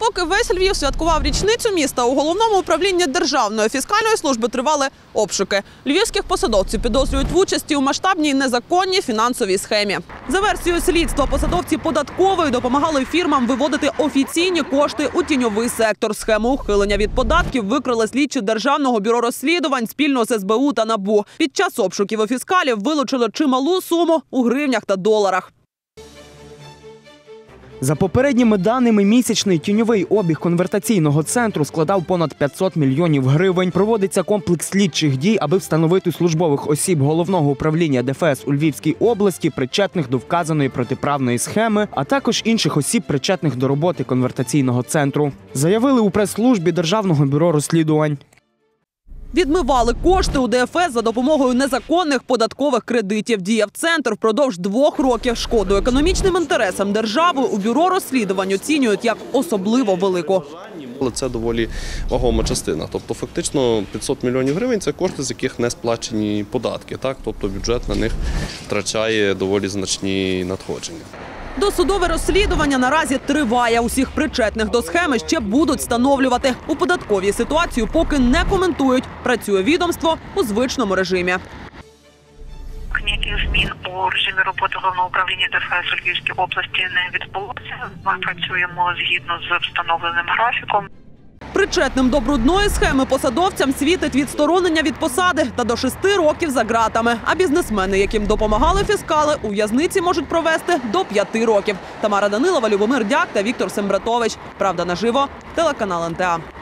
Поки весь Львів святкував річницю міста, у Головному управлінні Державної фіскальної служби тривали обшуки. Львівських посадовців підозрюють в участі у масштабній незаконній фінансовій схемі. За версією слідства, посадовці податкової допомагали фірмам виводити офіційні кошти у тіньовий сектор. Схему ухилення від податків викрили слідчі Державного бюро розслідувань спільно з СБУ та НАБУ. Під час обшуків у фіскалів вилучили чималу суму у гривнях та доларах. За попередніми даними, місячний тіньовий обіг конвертаційного центру складав понад 500 мільйонів гривень. Проводиться комплекс слідчих дій, аби встановити службових осіб Головного управління ДФС у Львівській області, причетних до вказаної протиправної схеми, а також інших осіб, причетних до роботи конвертаційного центру. Заявили у прес-службі Державного бюро розслідувань. Відмивали кошти у ДФС за допомогою незаконних податкових кредитів. Діяв центр впродовж 2 років. Шкоду економічним інтересам держави у бюро розслідувань оцінюють як особливо велику. Але це доволі вагома частина. Тобто фактично 500 мільйонів гривень – це кошти, з яких не сплачені податки. Тобто бюджет на них втрачає доволі значні надходження. Досудове розслідування наразі триває. Усіх причетних до схеми ще будуть встановлювати. У податковій ситуацію поки не коментують. Працює відомство у звичному режимі. Ніяких змін у режимі роботи Головного управління ДФС у Львівській області не відбулося. Ми працюємо згідно з встановленим графіком. Причетним до брудної схеми посадовцям світить відсторонення від посади та до 6 років за ґратами. А бізнесмени, яким допомагали фіскали, у в'язниці можуть провести до 5 років. Тамара Данилова, Любомир Дяк та Віктор Сембратович. Правда наживо. Телеканал НТА.